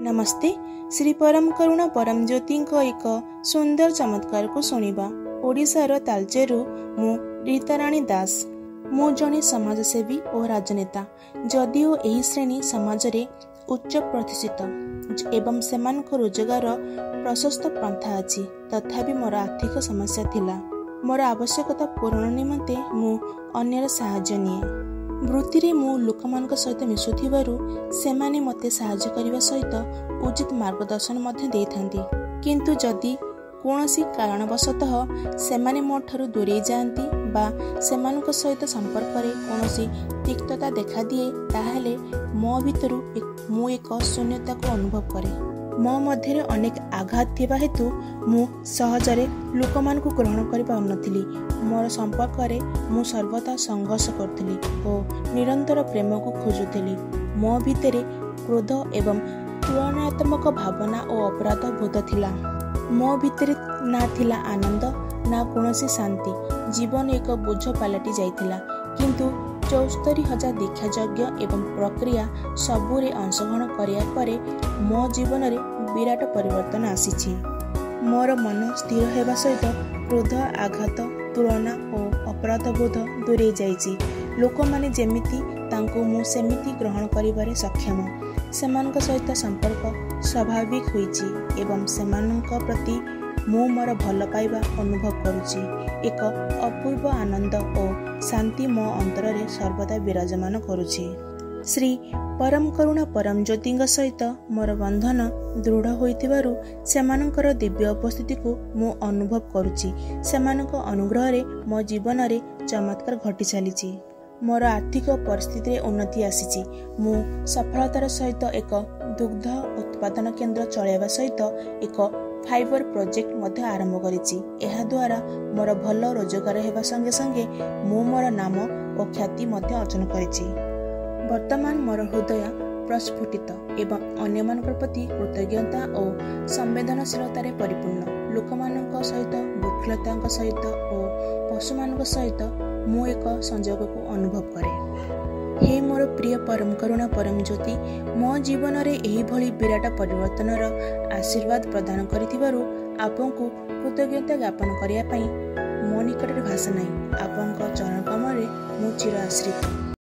नमस्ते। श्री परम करुणा परम ज्योति एक सुंदर चमत्कार को सुनिबा। ओडिशार तालचेरु मु रीताराणी दास। मु जने समाजसेवी और राजनेता। जदिओ एही श्रेणी समाज रे उच्च प्रतिष्ठित एवं सेमानक रोजगार प्रशस्त पंथा अछि, तथापि मोर आर्थिक समस्या थिला। मोर आवश्यकता पूरण निमंते मु अन्यर साहाय्य निए। वृत्ति रे मु लोकमानक सहित मिसुथिबारु सेमाने मते साहाय्य करिवा सहित उचित मार्गदर्शन मध्य देइथांती। किंतु जदि कोनोसी कारणवशतः सेमाने मोठरू दूरे जांती बा सेमानक सहित संपर्क रे कोनोसी तिक्तता देखा दिए, ताहाले मो भितरु मु एक शून्यता को अनुभव करे। मो मध्यरे अनेक आघात थिबा हेतु मु सहजरे लोकमानकु ग्रहण करि पाउनथिली। मोर संपर्क रे मु सर्वदा संघर्ष करथिली और निरंतर प्रेम को खोजुथिली। मो भितरे क्रोध एवं तुलनात्मक भावना और अपराध बोध थिला। मो भितरे ना थिला आनंद ना कोनोसी शांति। जीवन एक बोझ पलटि जाइथिला। किंतु 74,000 दीक्षा यज्ञ एवं प्रक्रिया सबुरे अंशग्रहण करिया परे मो जीवन रे विराट परिवर्तन आसीछि। मोर मन स्थिर हेबा सहित क्रोध, आघात, तुलना और अपराध बोध दूरे जाइछि। लोक माने जेमिति तांको मु सेमिति ग्रहण करिबारे सक्षम। सेमानक सहित संपर्क स्वाभाविक होइछि एवं सेमानक प्रति मु मोर भल पाइबा अनुभव करुछि। एक अपूर्व आनंद और शांति मो अंतर रे सर्वदा विराजमान करुछि। श्री परम करुणा परम ज्योति सहित मोर बंधन दृढ़ होइथिबारु सेमानकर दिव्य उपस्थिति को मु अनुभव करुछि। सेमानक अनुग्रह रे मो जीवन रे चमत्कार घटी चलीछि। मोर आर्थिक परिस्थिति रे उन्नति आसीछि। मु सफलतार सहित एक दुग्ध उत्पादन केंद्र चलाइबा सहित एक फाइबर प्रोजेक्ट मध्य आरंभ करिछि। एहा द्वारा मोर भल रोजगार हेबा संगे संगे मु मोर नाम और ख्याति मध्य अर्जन करिछि। वर्तमान मोर हृदय प्रस्फुटित एवं अन्यमानकर प्रति कृतज्ञता और संवेदनशीलता रे परिपूर्ण। लोकमानक सहित वृक्षलतांक सहित और पशुमानक सहित मु एक संयोग को अनुभव करे। हे मोर प्रिय परम करुणा परम ज्योति, मो जीवन रे एही भली विराट परिवर्तनर आशीर्वाद प्रदान करिथिबारु आपनकु कृतज्ञता ज्ञापन करिया पई मो निकटरे भाषा नाही। आपनक चरण कमल रे मु चिर आश्रित।